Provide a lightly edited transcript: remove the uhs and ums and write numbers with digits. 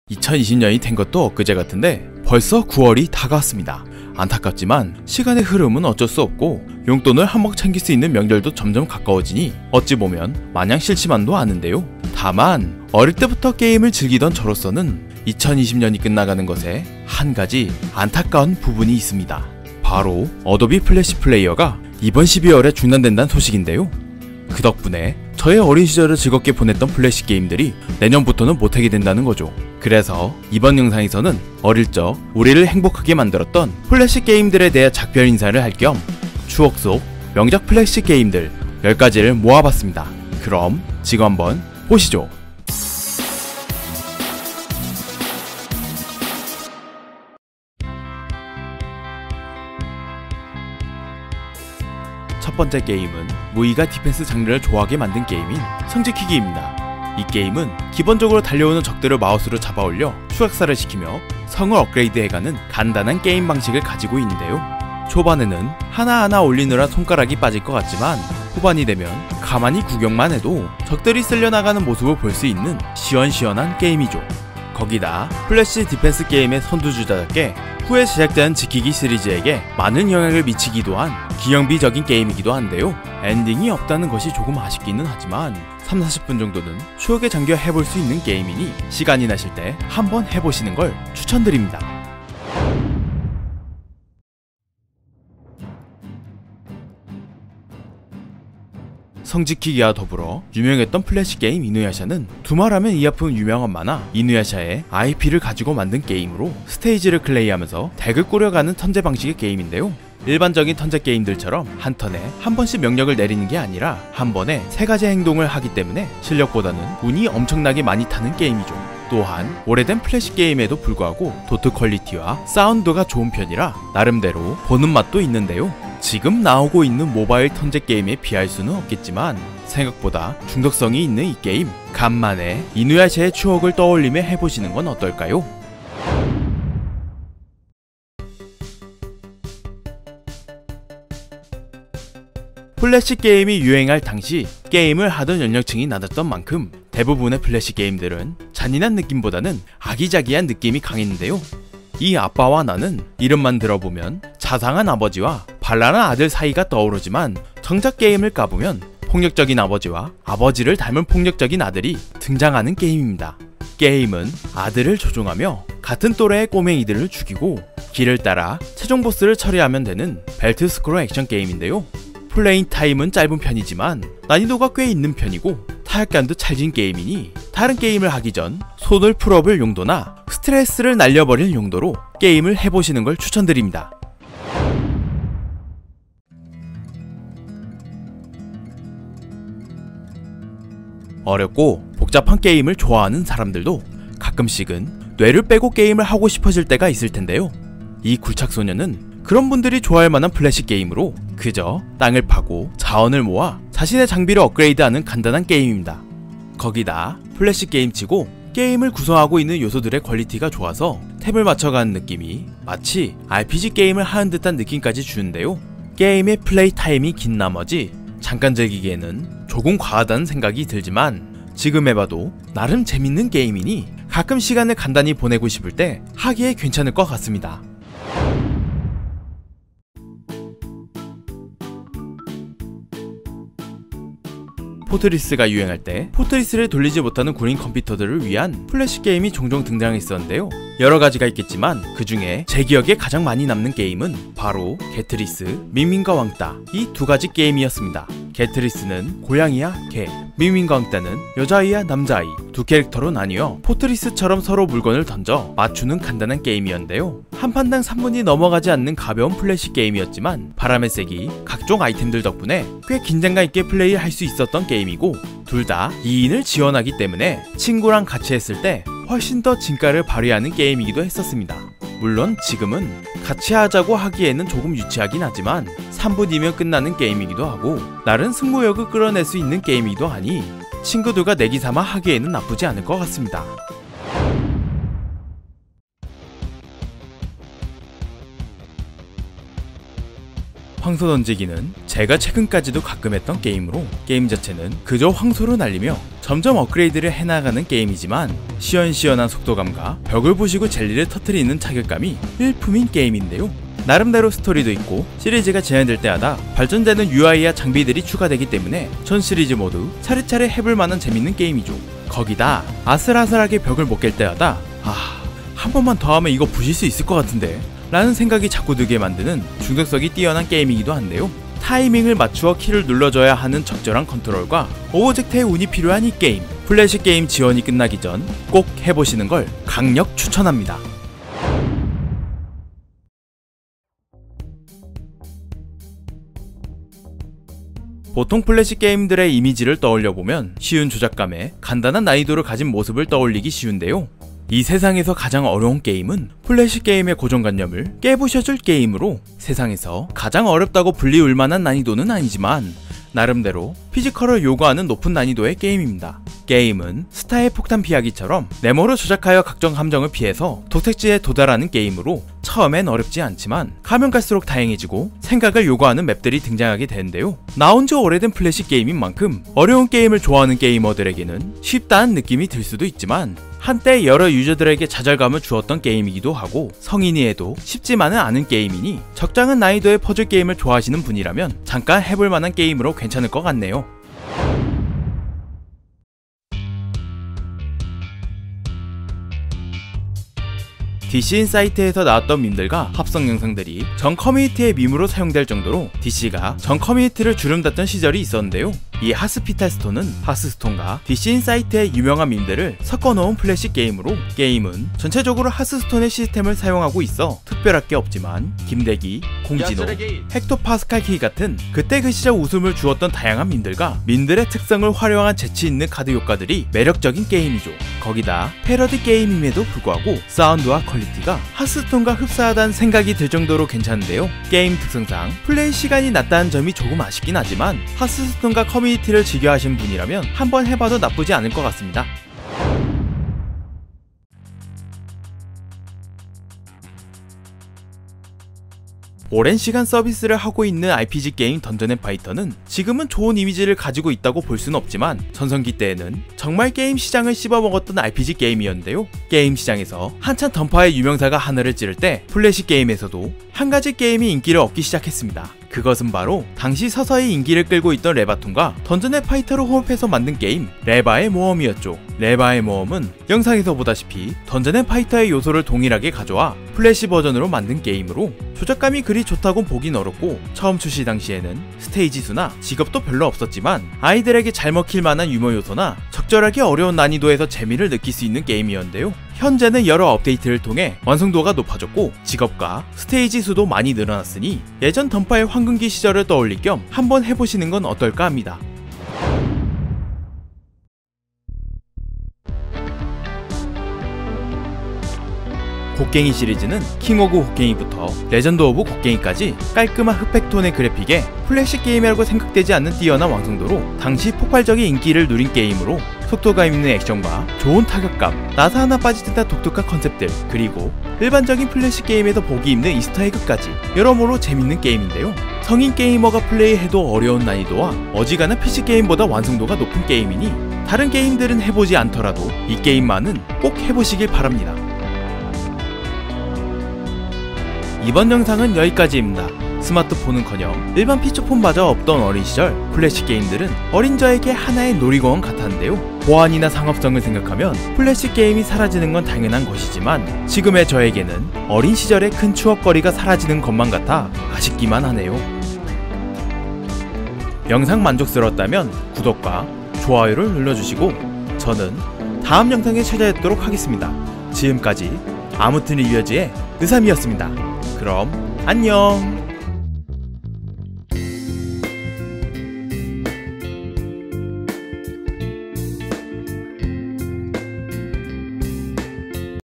2020년이 된 것도 엊그제 같은데 벌써 9월이 다가왔습니다. 안타깝지만 시간의 흐름은 어쩔 수 없고 용돈을 한몫 챙길 수 있는 명절도 점점 가까워지니 어찌 보면 마냥 싫지만도 않은데요. 다만 어릴 때부터 게임을 즐기던 저로서는 2020년이 끝나가는 것에 한 가지 안타까운 부분이 있습니다. 바로 어도비 플래시 플레이어가 이번 12월에 중단된다는 소식인데요. 그 덕분에 저의 어린 시절을 즐겁게 보냈던 플래시 게임들이 내년부터는 못하게 된다는 거죠. 그래서 이번 영상에서는 어릴 적 우리를 행복하게 만들었던 플래시 게임들에 대해 작별 인사를 할 겸 추억 속 명작 플래시 게임들 10가지를 모아봤습니다. 그럼 지금 한번 보시죠. 첫 번째 게임은 무이가 디펜스 장르를 좋아하게 만든 게임인 성지키기입니다. 이 게임은 기본적으로 달려오는 적들을 마우스로 잡아올려 추격사를 시키며 성을 업그레이드해가는 간단한 게임 방식을 가지고 있는데요. 초반에는 하나하나 올리느라 손가락이 빠질 것 같지만 후반이 되면 가만히 구경만 해도 적들이 쓸려나가는 모습을 볼 수 있는 시원시원한 게임이죠. 거기다 플래시 디펜스 게임의 선두주자답게 후에 제작된 지키기 시리즈에게 많은 영향을 미치기도 한 기념비적인 게임이기도 한데요. 엔딩이 없다는 것이 조금 아쉽기는 하지만 30-40분 정도는 추억에 잠겨 해볼 수 있는 게임이니 시간이 나실 때 한번 해보시는 걸 추천드립니다. 성지키기와 더불어 유명했던 플래시 게임 이누야샤는 두말하면 이 아픈 유명한 만화 이누야샤의 IP를 가지고 만든 게임으로 스테이지를 클레이하면서 덱을 꾸려가는 턴제 방식의 게임인데요. 일반적인 턴제 게임들처럼 한 턴에 한 번씩 명령을 내리는 게 아니라 한 번에 3가지 행동을 하기 때문에 실력보다는 운이 엄청나게 많이 타는 게임이죠. 또한 오래된 플래시 게임에도 불구하고 도트 퀄리티와 사운드가 좋은 편이라 나름대로 보는 맛도 있는데요. 지금 나오고 있는 모바일 턴제 게임에 비할 수는 없겠지만 생각보다 중독성이 있는 이 게임, 간만에 이누야샤의 추억을 떠올리며 해보시는 건 어떨까요? 플래시 게임이 유행할 당시 게임을 하던 연령층이 낮았던 만큼 대부분의 플래시 게임들은 잔인한 느낌보다는 아기자기한 느낌이 강했는데요. 이 아빠와 나는 이름만 들어보면 자상한 아버지와 발랄한 아들 사이가 떠오르지만 정작 게임을 까보면 폭력적인 아버지와 아버지를 닮은 폭력적인 아들이 등장하는 게임입니다. 게임은 아들을 조종하며 같은 또래의 꼬맹이들을 죽이고 길을 따라 최종 보스를 처리하면 되는 벨트 스크롤 액션 게임인데요. 플레잉 타임은 짧은 편이지만 난이도가 꽤 있는 편이고 타협감도 찰진 게임이니 다른 게임을 하기 전 손을 풀어볼 용도나 스트레스를 날려버릴 용도로 게임을 해보시는 걸 추천드립니다. 어렵고 복잡한 게임을 좋아하는 사람들도 가끔씩은 뇌를 빼고 게임을 하고 싶어질 때가 있을 텐데요. 이 굴착소녀는 그런 분들이 좋아할 만한 플래시 게임으로 그저 땅을 파고 자원을 모아 자신의 장비를 업그레이드하는 간단한 게임입니다. 거기다 플래시 게임치고 게임을 구성하고 있는 요소들의 퀄리티가 좋아서 탭을 맞춰가는 느낌이 마치 RPG 게임을 하는 듯한 느낌까지 주는데요. 게임의 플레이 타임이 긴 나머지 잠깐 즐기기에는 조금 과하다는 생각이 들지만 지금 해봐도 나름 재밌는 게임이니 가끔 시간을 간단히 보내고 싶을 때 하기에 괜찮을 것 같습니다. 포트리스가 유행할 때 포트리스를 돌리지 못하는 구린 컴퓨터들을 위한 플래시 게임이 종종 등장했었는데요. 여러가지가 있겠지만 그 중에 제 기억에 가장 많이 남는 게임은 바로 게트리스, 밍밍과 왕따 이 2가지 게임이었습니다. 게트리스는 고양이와 개, 밍밍과 왕따는 여자아이와 남자아이 두 캐릭터로 나뉘어 포트리스처럼 서로 물건을 던져 맞추는 간단한 게임이었는데요. 한 판당 3분이 넘어가지 않는 가벼운 플래시 게임이었지만 바람의 세기, 각종 아이템들 덕분에 꽤 긴장감 있게 플레이할 수 있었던 게임이고 둘 다 2인을 지원하기 때문에 친구랑 같이 했을 때 훨씬 더 진가를 발휘하는 게임이기도 했었습니다. 물론 지금은 같이 하자고 하기에는 조금 유치하긴 하지만 3분이면 끝나는 게임이기도 하고 나름 승부욕을 끌어낼 수 있는 게임이기도 하니 친구들과 내기삼아 하기에는 나쁘지 않을 것 같습니다. 황소 던지기는 제가 최근까지도 가끔 했던 게임으로 게임 자체는 그저 황소로 날리며 점점 업그레이드를 해나가는 게임이지만 시원시원한 속도감과 벽을 부시고 젤리를 터뜨리는 타격감이 일품인 게임인데요. 나름대로 스토리도 있고 시리즈가 진행될 때마다 발전되는 UI와 장비들이 추가되기 때문에 전 시리즈 모두 차례차례 해볼 만한 재밌는 게임이죠. 거기다 아슬아슬하게 벽을 못 깰 때마다 한 번만 더 하면 이거 부실 수 있을 것 같은데 라는 생각이 자꾸 들게 만드는 중독성이 뛰어난 게임이기도 한데요. 타이밍을 맞추어 키를 눌러줘야 하는 적절한 컨트롤과 오브젝트의 운이 필요한 이 게임, 플래시 게임 지원이 끝나기 전 꼭 해보시는 걸 강력 추천합니다. 보통 플래시 게임들의 이미지를 떠올려보면 쉬운 조작감에 간단한 난이도를 가진 모습을 떠올리기 쉬운데요. 이 세상에서 가장 어려운 게임은 플래시 게임의 고정관념을 깨부셔줄 게임으로 세상에서 가장 어렵다고 불리울 만한 난이도는 아니지만 나름대로 피지컬을 요구하는 높은 난이도의 게임입니다. 게임은 스타의 폭탄 피하기처럼 네모로 조작하여 각종 함정을 피해서 도색지에 도달하는 게임으로 처음엔 어렵지 않지만 가면 갈수록 다양해지고 생각을 요구하는 맵들이 등장하게 되는데요. 나온 지 오래된 플래시 게임인 만큼 어려운 게임을 좋아하는 게이머들에게는 쉽다는 느낌이 들 수도 있지만 한때 여러 유저들에게 좌절감을 주었던 게임이기도 하고 성인이 해도 쉽지만은 않은 게임이니 적당한 난이도의 퍼즐 게임을 좋아하시는 분이라면 잠깐 해볼 만한 게임으로 괜찮을 것 같네요. DC인사이트에서 나왔던 밈들과 합성 영상들이 전 커뮤니티의 밈으로 사용될 정도로 DC가 전 커뮤니티를 주름닫던 시절이 있었는데요. 이 하스피탈스톤은 하스스톤과 DC인사이트의 유명한 밈들을 섞어놓은 플래시 게임으로 게임은 전체적으로 하스스톤의 시스템을 사용하고 있어 특별할 게 없지만 김대기, 공진호, 헥토파스칼 키 같은 그때 그 시절 웃음을 주었던 다양한 밈들과 밈들의 특성을 활용한 재치있는 카드 효과들이 매력적인 게임이죠. 거기다 패러디 게임임에도 불구하고 사운드와 퀄리티가 하스스톤과 흡사하다는 생각이 들 정도로 괜찮은데요. 게임 특성상 플레이 시간이 낮다는 점이 조금 아쉽긴 하지만 하스스톤과 커뮤니티를 즐겨 하신 분이라면 한번 해봐도 나쁘지 않을 것 같습니다. 오랜 시간 서비스를 하고 있는 RPG 게임 던전 앤 파이터는 지금은 좋은 이미지를 가지고 있다고 볼 수는 없지만 전성기 때에는 정말 게임 시장을 씹어먹었던 RPG 게임이었는데요. 게임 시장에서 한참 던파의 유명사가 하늘을 찌를 때 플래시 게임에서도 한 가지 게임이 인기를 얻기 시작했습니다. 그것은 바로 당시 서서히 인기를 끌고 있던 레바톤과 던전 앤 파이터를 호흡해서 만든 게임 레바의 모험이었죠. 레바의 모험은 영상에서 보다시피 던전 앤 파이터의 요소를 동일하게 가져와 플래시 버전으로 만든 게임으로 조작감이 그리 좋다곤 보긴 어렵고 처음 출시 당시에는 스테이지 수나 직업도 별로 없었지만 아이들에게 잘 먹힐 만한 유머 요소나 적절하게 어려운 난이도에서 재미를 느낄 수 있는 게임이었는데요. 현재는 여러 업데이트를 통해 완성도가 높아졌고 직업과 스테이지 수도 많이 늘어났으니 예전 던파의 황금기 시절을 떠올릴 겸 한번 해보시는 건 어떨까 합니다. 곡괭이 시리즈는 킹 오브 곡괭이부터 레전드 오브 곡괭이까지 깔끔한 흑백톤의 그래픽에 플래시 게임이라고 생각되지 않는 뛰어난 완성도로 당시 폭발적인 인기를 누린 게임으로 속도감 있는 액션과 좋은 타격감, 나사 하나 빠질 듯한 독특한 컨셉들, 그리고 일반적인 플래시 게임에서 보기 힘든 이스터에그까지 여러모로 재밌는 게임인데요. 성인 게이머가 플레이해도 어려운 난이도와 어지간한 PC 게임보다 완성도가 높은 게임이니 다른 게임들은 해보지 않더라도 이 게임만은 꼭 해보시길 바랍니다. 이번 영상은 여기까지입니다. 스마트폰은커녕 일반 피처폰마저 없던 어린 시절 플래시 게임들은 어린 저에게 하나의 놀이공원 같았는데요. 보안이나 상업성을 생각하면 플래시 게임이 사라지는 건 당연한 것이지만 지금의 저에게는 어린 시절의 큰 추억거리가 사라지는 것만 같아 아쉽기만 하네요. 영상 만족스러웠다면 구독과 좋아요를 눌러주시고 저는 다음 영상에 찾아뵙도록 하겠습니다. 지금까지 아무튼 리뷰어즈의 의삼이었습니다. 그럼 안녕.